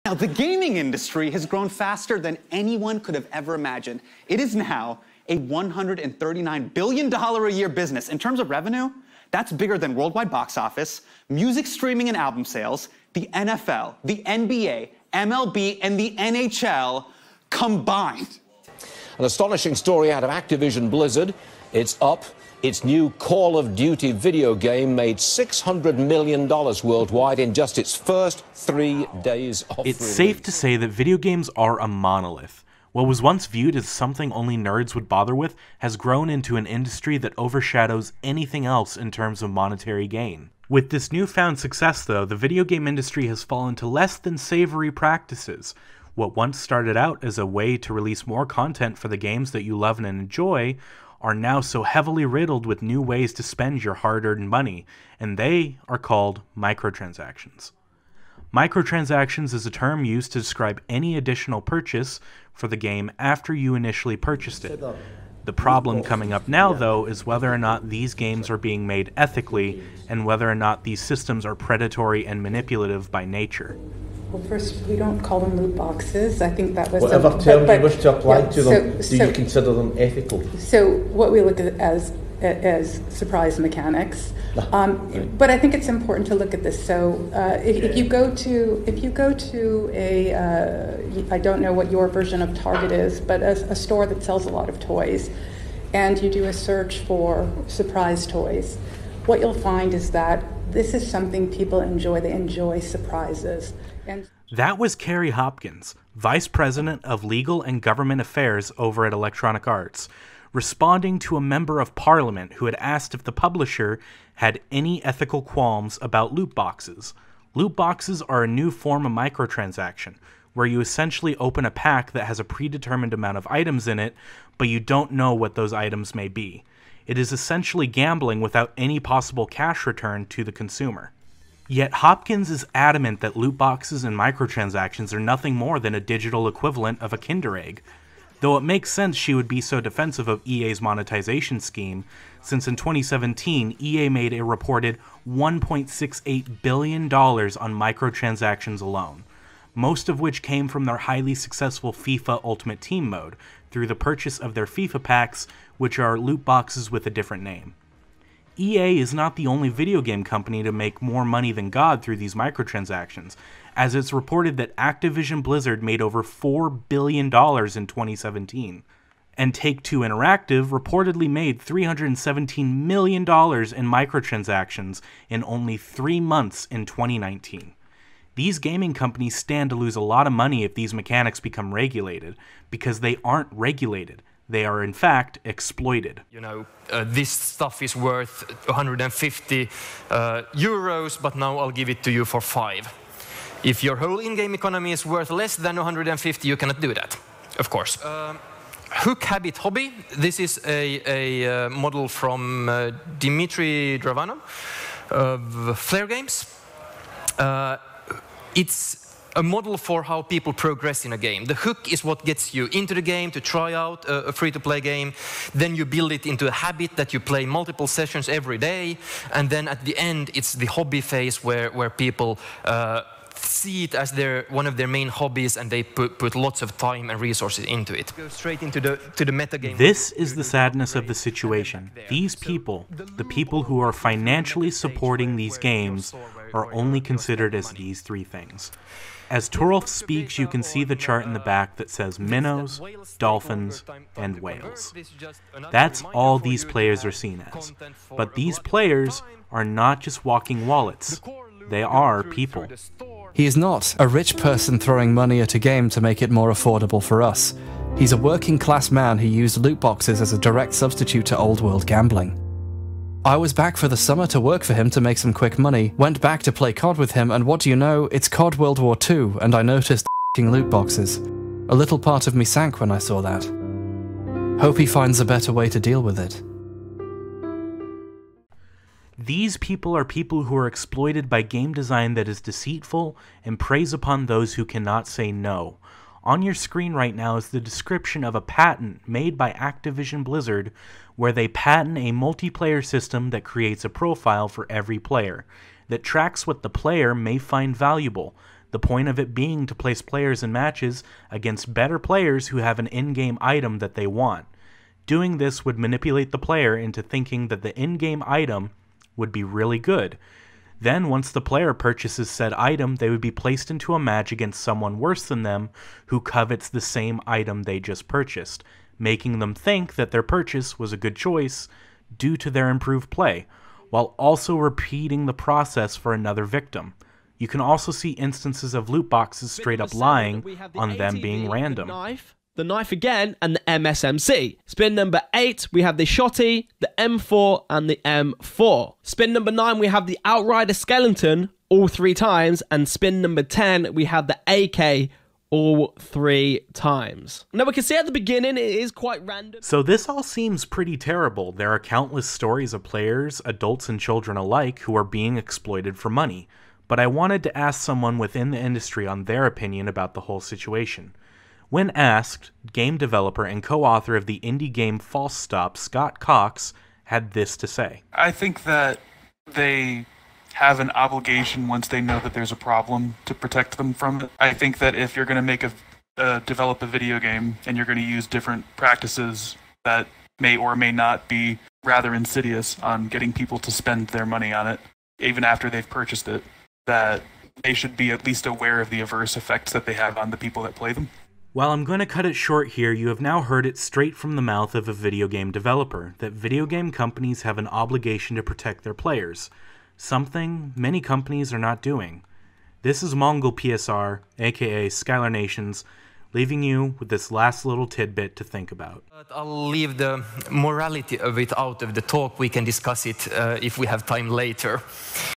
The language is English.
Now, the gaming industry has grown faster than anyone could have ever imagined. It is now a $139 billion a year business. In terms of revenue, that's bigger than worldwide box office, music streaming and album sales, the NFL, the NBA, MLB, and the NHL combined. An astonishing story out of Activision Blizzard. It's up. Its new Call of Duty video game made $600 million worldwide in just its first 3 days of release. It's safe to say that video games are a monolith. What was once viewed as something only nerds would bother with has grown into an industry that overshadows anything else in terms of monetary gain. With this newfound success, though, the video game industry has fallen to less than savory practices. What once started out as a way to release more content for the games that you love and enjoy are now so heavily riddled with new ways to spend your hard-earned money, and they are called microtransactions. Microtransactions is a term used to describe any additional purchase for the game after you initially purchased it. The problem coming up now, though, is whether or not these games are being made ethically and whether or not these systems are predatory and manipulative by nature. Well, first, we don't call them loot boxes. I think that was whatever term you wish to apply to them. Do you consider them ethical? So what we look at as surprise mechanics, but I think it's important to look at this. So if you go to a I don't know what your version of Target is, but a store that sells a lot of toys, and you do a search for surprise toys, what you'll find is that this is something people enjoy. They enjoy surprises. And that was Carrie Hopkins, Vice President of Legal and Government Affairs over at Electronic Arts, responding to a member of Parliament who had asked if the publisher had any ethical qualms about loot boxes. Loot boxes are a new form of microtransaction, where you essentially open a pack that has a predetermined amount of items in it, but you don't know what those items may be. It is essentially gambling without any possible cash return to the consumer. Yet Hopkins is adamant that loot boxes and microtransactions are nothing more than a digital equivalent of a Kinder Egg, though it makes sense she would be so defensive of EA's monetization scheme, since in 2017 EA made a reported $1.68 billion on microtransactions alone, most of which came from their highly successful FIFA Ultimate Team mode, through the purchase of their FIFA packs, which are loot boxes with a different name. EA is not the only video game company to make more money than God through these microtransactions, as it's reported that Activision Blizzard made over $4 billion in 2017, and Take-Two Interactive reportedly made $317 million in microtransactions in only 3 months in 2019. These gaming companies stand to lose a lot of money if these mechanics become regulated, because they aren't regulated. They are, in fact, exploited. You know, this stuff is worth 150 euros, but now I'll give it to you for 5. If your whole in-game economy is worth less than 150, you cannot do that, of course. Hook Habit Hobby. This is a model from Dimitri Dravanov of Flare Games. It's a model for how people progress in a game. The hook is what gets you into the game to try out a free-to-play game. Then you build it into a habit that you play multiple sessions every day. And then at the end, it's the hobby phase where people see it as one of their main hobbies, and they put lots of time and resources into it. Go straight into the metagame. This is the sadness of the situation. These people, the people who are financially supporting these games, are only considered as these 3 things. As Torolf speaks, you can see the chart in the back that says minnows, dolphins, and whales. That's all these players are seen as. But these players are not just walking wallets. They are people. He is not a rich person throwing money at a game to make it more affordable for us. He's a working class man who used loot boxes as a direct substitute to old world gambling. I was back for the summer to work for him to make some quick money, went back to play COD with him, and what do you know, it's COD World War II, and I noticed f***ing loot boxes. A little part of me sank when I saw that. Hope he finds a better way to deal with it. These people are people who are exploited by game design that is deceitful and preys upon those who cannot say no. On your screen right now is the description of a patent made by Activision Blizzard, where they patent a multiplayer system that creates a profile for every player, that tracks what the player may find valuable. the point of it being to place players in matches against better players who have an in-game item that they want. Doing this would manipulate the player into thinking that the in-game item would be really good. Then, once the player purchases said item, they would be placed into a match against someone worse than them who covets the same item they just purchased, making them think that their purchase was a good choice due to their improved play, while also repeating the process for another victim. You can also see instances of loot boxes straight up lying on them being random. The knife again, and the MSMC. Spin number 8, we have the Shotty, the M4, and the M4. Spin number 9, we have the Outrider Skeleton, all 3 times. And spin number 10, we have the AK, all 3 times. Now we can see at the beginning, it is quite random. So this all seems pretty terrible. There are countless stories of players, adults and children alike, who are being exploited for money. But I wanted to ask someone within the industry on their opinion about the whole situation. When asked, game developer and co-author of the indie game False Stop, Scott Cox, had this to say. I think that they have an obligation once they know that there's a problem to protect them from it. I think that if you're going to develop a video game and you're going to use different practices that may or may not be rather insidious on getting people to spend their money on it, even after they've purchased it, that they should be at least aware of the adverse effects that they have on the people that play them. While I'm going to cut it short here, you have now heard it straight from the mouth of a video game developer, that video game companies have an obligation to protect their players, something many companies are not doing. This is Mongol PSR, aka Skylar Nations, leaving you with this last little tidbit to think about. I'll leave the morality of it out of the talk. We can discuss it if we have time later.